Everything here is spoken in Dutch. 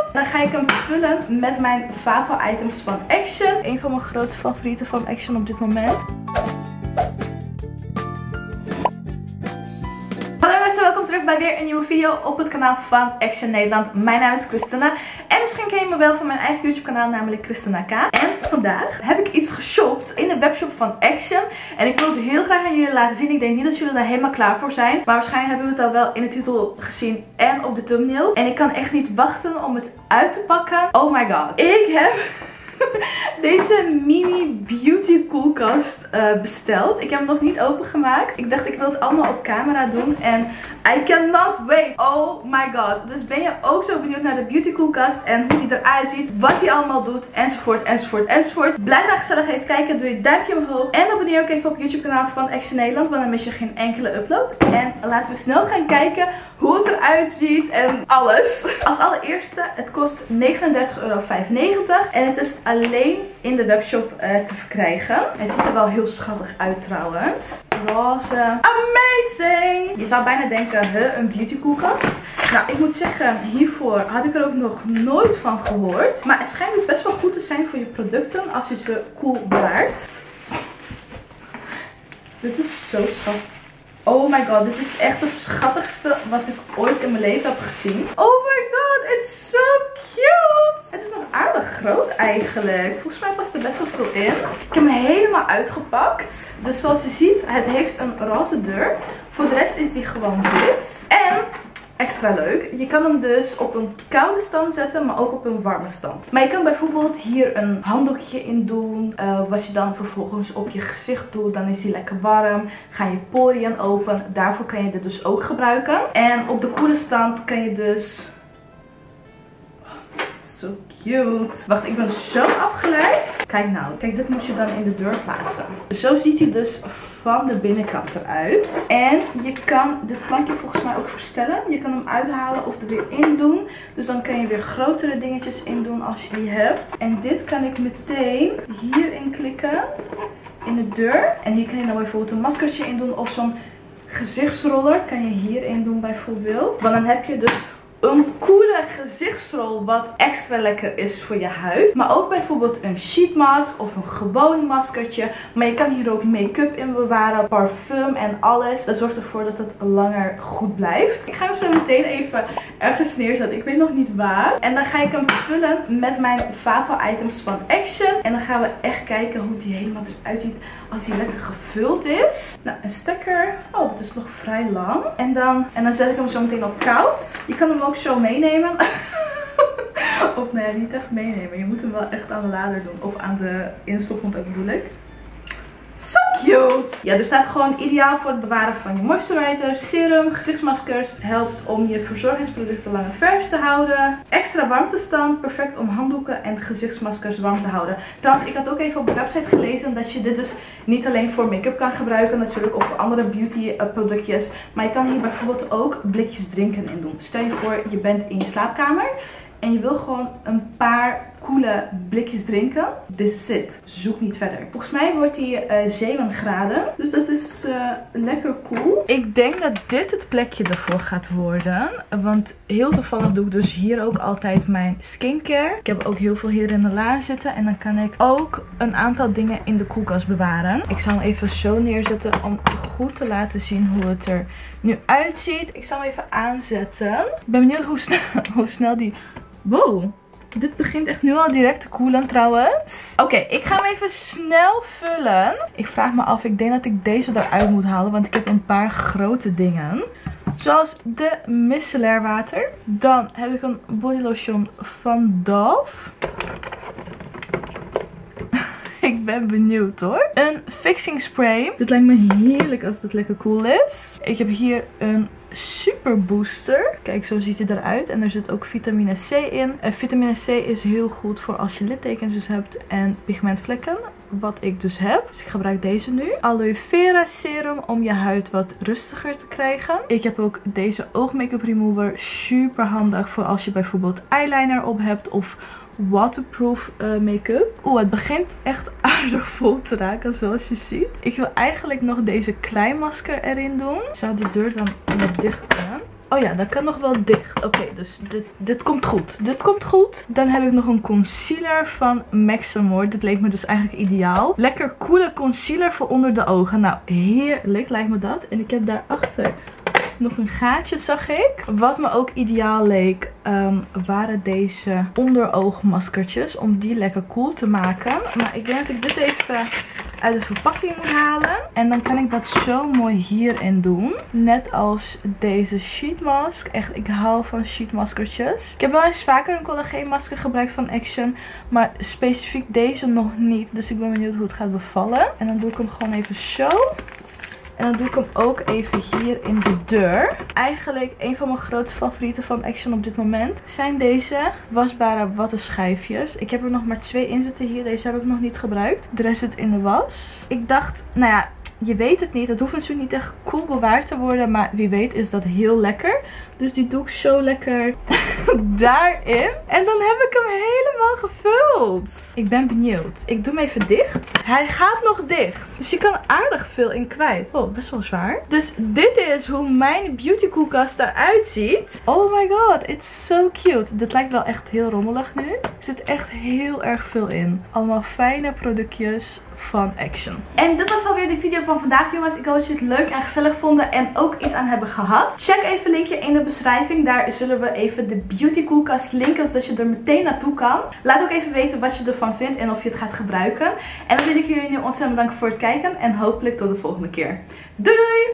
Dan ga ik hem vullen met mijn favo items van Action. Een van mijn grootste favorieten van Action op dit moment. Welkom terug bij weer een nieuwe video op het kanaal van Action Nederland. Mijn naam is Christina en misschien ken je me wel van mijn eigen YouTube kanaal, namelijk Christina K. En vandaag heb ik iets geshopt in de webshop van Action. En ik wil het heel graag aan jullie laten zien. Ik denk niet dat jullie daar helemaal klaar voor zijn. Maar waarschijnlijk hebben jullie het al wel in de titel gezien en op de thumbnail. En ik kan echt niet wachten om het uit te pakken. Oh my god. Ik heb deze mini beauty koelkast besteld. Ik heb hem nog niet opengemaakt. Ik dacht ik wil het allemaal op camera doen. En I cannot wait. Oh my god. Dus ben je ook zo benieuwd naar de beauty koelkast. En hoe die eruit ziet. Wat hij allemaal doet. Enzovoort, enzovoort, enzovoort. Blijf daar gezellig even kijken. Doe je duimpje omhoog. En abonneer ook even op het YouTube kanaal van Action Nederland. Want dan mis je geen enkele upload. En laten we snel gaan kijken hoe het eruit ziet. En alles. Als allereerste. Het kost €39,95. En het is alleen in de webshop te verkrijgen. Het ziet er wel heel schattig uit trouwens. Roze. Amazing! Je zou bijna denken, een beauty koelkast. Nou, ik moet zeggen, hiervoor had ik er ook nog nooit van gehoord. Maar het schijnt dus best wel goed te zijn voor je producten als je ze koel bewaart. Dit is zo schattig. Oh my god, dit is echt het schattigste wat ik ooit in mijn leven heb gezien. Oh my god, it's so cute! Het is nog aardig groot eigenlijk. Volgens mij past er best wel veel in. Ik heb hem helemaal uitgepakt. Dus zoals je ziet, het heeft een roze deur. Voor de rest is die gewoon wit. En extra leuk. Je kan hem dus op een koude stand zetten, maar ook op een warme stand. Maar je kan bijvoorbeeld hier een handdoekje in doen. Wat je dan vervolgens op je gezicht doet. Dan is hij lekker warm. Gaan je poriën open. Daarvoor kan je dit dus ook gebruiken. En op de koele stand kan je dus... Zo cute. Wacht, ik ben zo afgeleid. Kijk nou. Kijk, dit moet je dan in de deur plaatsen. Zo ziet hij dus van de binnenkant eruit. En je kan dit plankje volgens mij ook verstellen. Je kan hem uithalen of er weer in doen. Dus dan kan je weer grotere dingetjes in doen als je die hebt. En dit kan ik meteen hierin klikken. In de deur. En hier kan je dan bijvoorbeeld een maskertje in doen. Of zo'n gezichtsroller kan je hierin doen bijvoorbeeld. Want dan heb je dus een coole gezichtsrol wat extra lekker is voor je huid. Maar ook bijvoorbeeld een sheet mask of een gewoon maskertje. Maar je kan hier ook make-up in bewaren, parfum en alles. Dat zorgt ervoor dat het langer goed blijft. Ik ga hem zo meteen even ergens neerzetten. Ik weet nog niet waar. En dan ga ik hem vullen met mijn favo items van Action. En dan gaan we echt kijken hoe die helemaal eruit ziet als die lekker gevuld is. Nou, een stekker. Oh, dat is nog vrij lang. En dan zet ik hem zo meteen op koud. Je kan hem ook zo meenemen. Of nee, niet echt meenemen. Je moet hem wel echt aan de lader doen. Of aan de instopcontact bedoel ik. So cute! Ja, er staat gewoon ideaal voor het bewaren van je moisturizer, serum, gezichtsmaskers. Helpt om je verzorgingsproducten langer vers te houden. Extra warmtestand. Perfect om handdoeken en gezichtsmaskers warm te houden. Trouwens, ik had ook even op de website gelezen dat je dit dus niet alleen voor make-up kan gebruiken natuurlijk. Of voor andere beauty productjes. Maar je kan hier bijvoorbeeld ook blikjes drinken in doen. Stel je voor, je bent in je slaapkamer. En je wil gewoon een paar koele blikjes drinken. This is it. Zoek niet verder. Volgens mij wordt die 7 graden. Dus dat is lekker cool. Ik denk dat dit het plekje ervoor gaat worden. Want heel toevallig doe ik dus hier ook altijd mijn skincare. Ik heb ook heel veel hier in de la zitten. En dan kan ik ook een aantal dingen in de koelkast bewaren. Ik zal hem even zo neerzetten om goed te laten zien hoe het er nu uitziet. Ik zal hem even aanzetten. Ik ben benieuwd hoe snel die... Wow, dit begint echt nu al direct te koelen trouwens. Oké, ik ga hem even snel vullen. Ik vraag me af, ik denk dat ik deze eruit moet halen. Want ik heb een paar grote dingen. Zoals de micellair water. Dan heb ik een body lotion van Dove. Ik ben benieuwd hoor. Een fixing spray. Dit lijkt me heerlijk als het lekker cool is. Ik heb hier een super booster. Kijk, zo ziet hij eruit. En er zit ook vitamine C in. Vitamine C is heel goed voor als je littekens hebt en pigmentvlekken. Wat ik dus heb. Dus ik gebruik deze nu. Aloe vera serum om je huid wat rustiger te krijgen. Ik heb ook deze oogmake-up remover. Super handig voor als je bijvoorbeeld eyeliner op hebt of waterproof make-up. Oeh, het begint echt aardig vol te raken zoals je ziet. Ik wil eigenlijk nog deze kleinmasker erin doen. Zou de deur dan nog dicht kunnen? Oh ja, dat kan nog wel dicht. Oké, dus dit komt goed. Dit komt goed. Dan heb ik nog een concealer van Max & More. Dit leek me dus eigenlijk ideaal. Lekker coole concealer voor onder de ogen. Nou, heerlijk lijkt me dat. En ik heb daarachter nog een gaatje, zag ik. Wat me ook ideaal leek, waren deze onderoogmaskertjes. Om die lekker cool te maken. Maar ik denk dat ik dit even uit de verpakking moet halen. En dan kan ik dat zo mooi hierin doen. Net als deze sheet mask. Echt, ik hou van sheet maskertjes. Ik heb wel eens vaker een collageenmasker gebruikt van Action. Maar specifiek deze nog niet. Dus ik ben benieuwd hoe het gaat bevallen. En dan doe ik hem gewoon even zo. En dan doe ik hem ook even hier in de deur. Eigenlijk een van mijn grootste favorieten van Action op dit moment zijn deze wasbare wattenschijfjes. Ik heb er nog maar 2 in zitten hier. Deze heb ik nog niet gebruikt. De rest zit in de was. Ik dacht, nou ja, je weet het niet. Het hoeft natuurlijk niet echt cool bewaard te worden. Maar wie weet is dat heel lekker. Dus die doe ik zo lekker daarin. En dan heb ik hem helemaal gevuld. Ik ben benieuwd. Ik doe hem even dicht. Hij gaat nog dicht. Dus je kan aardig veel in kwijt. Oh, best wel zwaar. Dus dit is hoe mijn beauty koelkast eruit ziet. Oh my god, it's so cute. Dit lijkt wel echt heel rommelig nu. Er zit echt heel erg veel in. Allemaal fijne productjes van Action. En dit was alweer de video van vandaag, jongens. Ik hoop dat jullie het leuk en gezellig vonden en ook iets aan hebben gehad. Check even het linkje in de beschrijving. Daar zullen we even de beauty koelkast linken, zodat je er meteen naartoe kan. Laat ook even weten wat je ervan vindt en of je het gaat gebruiken. En dan wil ik jullie nu ontzettend bedanken voor het kijken en hopelijk tot de volgende keer. Doei doei!